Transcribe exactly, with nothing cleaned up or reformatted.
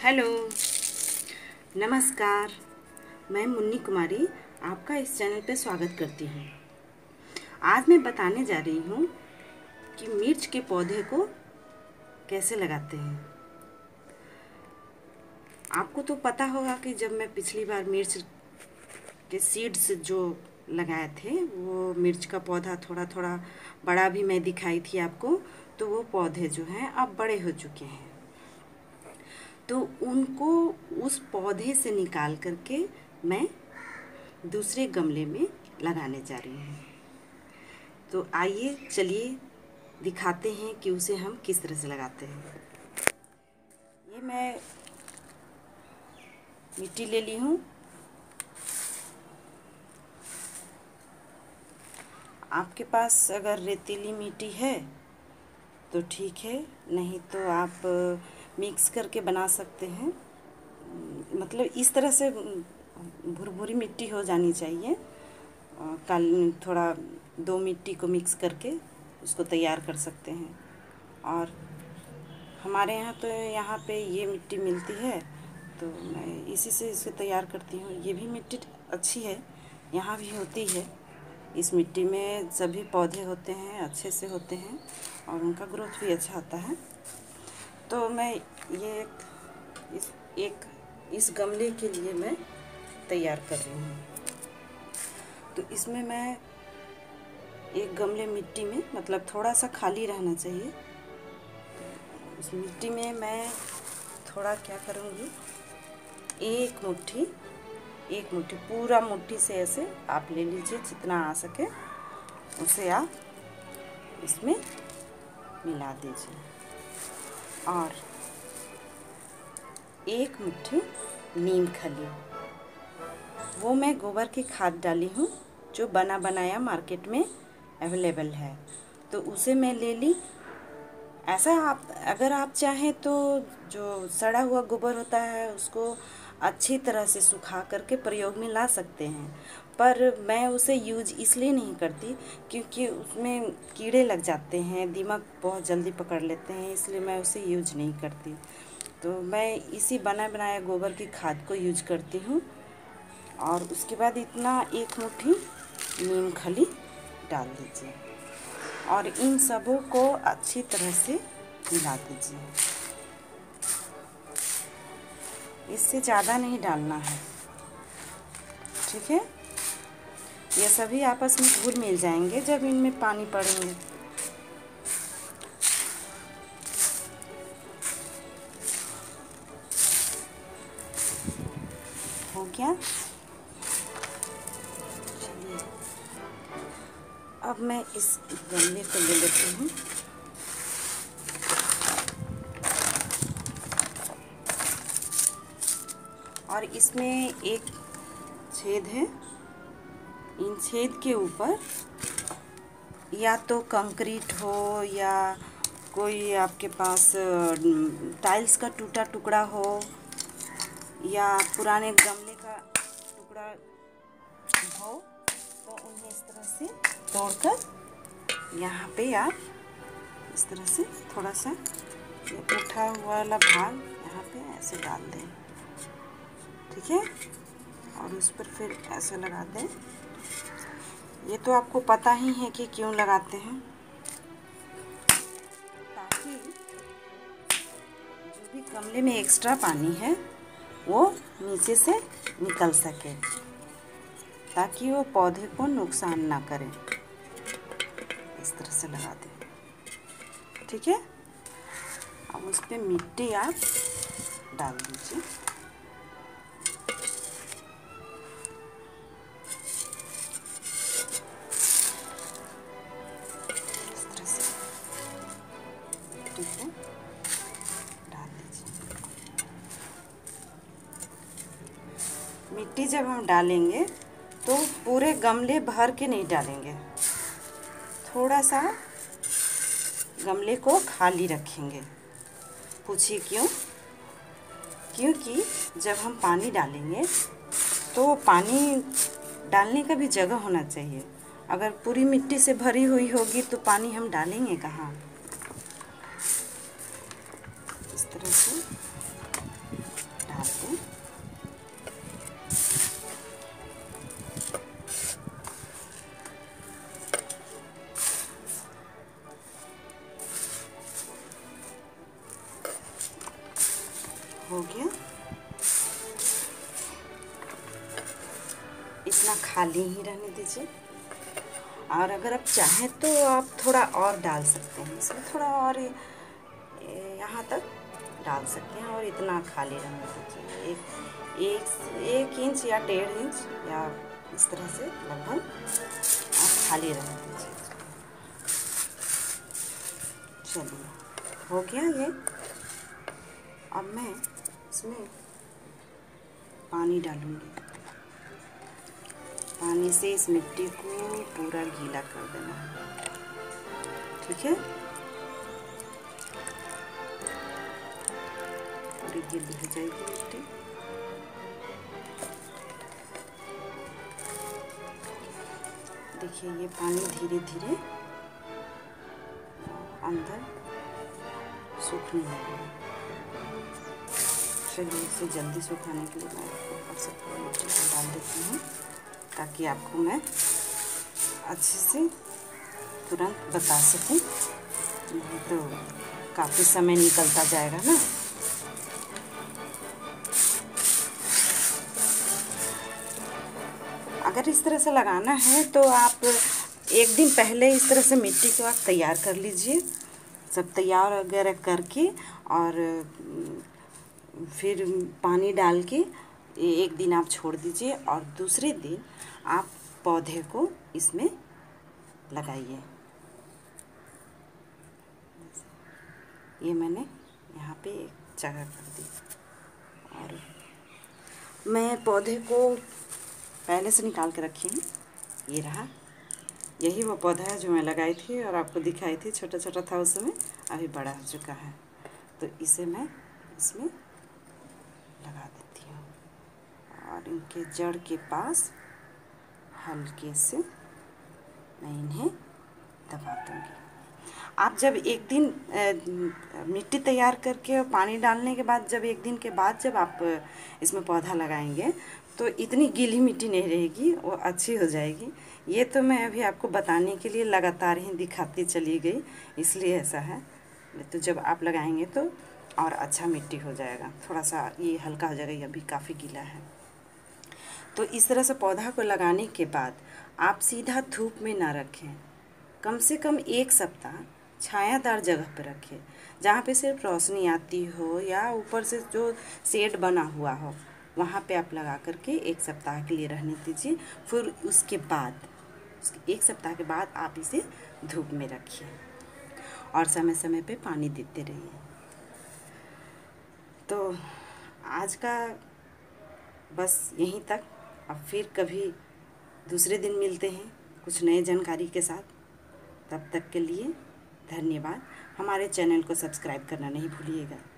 Hello, नमस्कार। मैं मुन्नी कुमारी आपका इस चैनल पे स्वागत करती हूँ। आज मैं बताने जा रही हूँ कि मिर्च के पौधे को कैसे लगाते हैं। आपको तो पता होगा कि जब मैं पिछली बार मिर्च के सीड्स जो लगाए थे, वो मिर्च का पौधा थोड़ा थोड़ा बड़ा भी मैं दिखाई थी आपको। तो वो पौधे जो हैं अब बड़े हो चुके हैं, तो उनको उस पौधे से निकाल करके मैं दूसरे गमले में लगाने जा रही हूँ। तो आइए चलिए दिखाते हैं कि उसे हम किस तरह से लगाते हैं। ये मैं मिट्टी ले ली हूँ। आपके पास अगर रेतीली मिट्टी है तो ठीक है, नहीं तो आप मिक्स करके बना सकते हैं। मतलब इस तरह से भुरभुरी मिट्टी हो जानी चाहिए। काली थोड़ा दो मिट्टी को मिक्स करके उसको तैयार कर सकते हैं। और हमारे यहाँ तो यहाँ पे ये मिट्टी मिलती है, तो मैं इसी से इसे तैयार करती हूँ। ये भी मिट्टी अच्छी है, यहाँ भी होती है। इस मिट्टी में सभी पौधे होते हैं, अच्छे से होते हैं और उनका ग्रोथ भी अच्छा होता है। तो मैं ये एक इस एक इस गमले के लिए मैं तैयार कर रही हूँ। तो इसमें मैं एक गमले मिट्टी में, मतलब थोड़ा सा खाली रहना चाहिए, इस मिट्टी में मैं थोड़ा क्या करूँगी, एक मुट्ठी एक मुट्ठी पूरा मुट्ठी से ऐसे आप ले लीजिए, जितना आ सके उसे आप इसमें मिला दीजिए। और एक मुट्ठी नीम खली, वो मैं गोबर की खाद डाली हूँ, जो बना बनाया मार्केट में अवेलेबल है, तो उसे मैं ले ली। ऐसा आप अगर आप चाहें तो जो सड़ा हुआ गोबर होता है उसको अच्छी तरह से सुखा करके प्रयोग में ला सकते हैं, पर मैं उसे यूज इसलिए नहीं करती क्योंकि उसमें कीड़े लग जाते हैं, दीमक बहुत जल्दी पकड़ लेते हैं, इसलिए मैं उसे यूज नहीं करती। तो मैं इसी बना बनाया गोबर की खाद को यूज करती हूँ। और उसके बाद इतना एक मुट्ठी नीम खली डाल दीजिए और इन सबों को अच्छी तरह से मिला दीजिए। इससे ज़्यादा नहीं डालना है, ठीक है। ये सभी आपस में घुल मिल जाएंगे जब इनमें पानी पड़ेंगे। हो गया। चलिए अब मैं इस गमले को ले लेती हूँ। और इसमें एक छेद है, इन छेद के ऊपर या तो कंक्रीट हो या कोई आपके पास टाइल्स का टूटा टुकड़ा हो या पुराने गमले का टुकड़ा हो, तो उन्हें इस तरह से तोड़कर यहाँ पे आप इस तरह से थोड़ा सा ये उठा हुआ वाला भाग यहाँ पे ऐसे डाल दें, ठीक है। और उस पर फिर ऐसे लगा दें। ये तो आपको पता ही है कि क्यों लगाते हैं, ताकि जो भी गमले में एक्स्ट्रा पानी है वो नीचे से निकल सके, ताकि वो पौधे को नुकसान ना करे। इस तरह से लगा दें, ठीक है। अब उस पर मिट्टी आप डाल दीजिए। इस तरह से, ठीक है, डाल दीजिए। मिट्टी जब हम डालेंगे तो पूरे गमले भर के नहीं डालेंगे, थोड़ा सा गमले को खाली रखेंगे। पूछिए क्यों? क्योंकि जब हम पानी डालेंगे तो पानी डालने का भी जगह होना चाहिए। अगर पूरी मिट्टी से भरी हुई होगी तो पानी हम डालेंगे कहाँ। इस तरह से हो गया। इतना खाली ही रहने दीजिए। और अगर आप चाहें तो आप थोड़ा और डाल सकते हैं, इसमें थोड़ा और यहाँ तक डाल सकते हैं। और इतना खाली रहने दीजिए, एक एक एक इंच या डेढ़ इंच या इस तरह से लगभग आप खाली रहने दीजिए। चलिए हो गया ये। अब मैं इसमें पानी डालूँगी। पानी से इस मिट्टी को पूरा गीला कर देना है, ठीक है। पूरी गीली हो जाएगी मिट्टी। देखिए ये पानी धीरे धीरे अंदर सूखने लगेगा। चलिए इसे जल्दी सुखाने के लिए मैं ऊपर से मिट्टी डाल देती हूँ, ताकि आपको मैं अच्छे से तुरंत बता सकूं, नहीं तो काफ़ी समय निकलता जाएगा ना। अगर इस तरह से लगाना है तो आप एक दिन पहले इस तरह से मिट्टी को आप तैयार कर लीजिए, सब तैयार वगैरह करके, और फिर पानी डाल के एक दिन आप छोड़ दीजिए, और दूसरे दिन आप पौधे को इसमें लगाइए। ये मैंने यहाँ पे एक जगह कर दी, और मैं पौधे को पहले से निकाल के रखी हूँ। ये रहा, यही वो पौधा है जो मैं लगाई थी और आपको दिखाई थी, छोटा छोटा था उस समय, अभी बड़ा हो चुका है। तो इसे मैं इसमें लगा देती हूँ, और इनके जड़ के पास हल्के से मैं इन्हें दबा दूँगी। आप जब एक दिन आ, मिट्टी तैयार करके और पानी डालने के बाद, जब एक दिन के बाद जब आप इसमें पौधा लगाएंगे तो इतनी गीली मिट्टी नहीं रहेगी, वो अच्छी हो जाएगी। ये तो मैं अभी आपको बताने के लिए लगातार ही दिखाती चली गई, इसलिए ऐसा है। तो जब आप लगाएंगे तो और अच्छा मिट्टी हो जाएगा। थोड़ा सा ये हल्का हो जाएगा, ये अभी काफ़ी गीला है। तो इस तरह से पौधा को लगाने के बाद आप सीधा धूप में ना रखें, कम से कम एक सप्ताह छायादार जगह पर रखें, जहाँ पे सिर्फ रोशनी आती हो या ऊपर से जो शेड बना हुआ हो, वहाँ पे आप लगा करके एक सप्ताह के लिए रहने दीजिए। फिर उसके बाद एक सप्ताह के बाद आप इसे धूप में रखिए, और समय समय पे पानी देते रहिए। तो आज का बस यहीं तक। अब फिर कभी दूसरे दिन मिलते हैं कुछ नए जानकारी के साथ। तब तक के लिए धन्यवाद। हमारे चैनल को सब्सक्राइब करना नहीं भूलिएगा।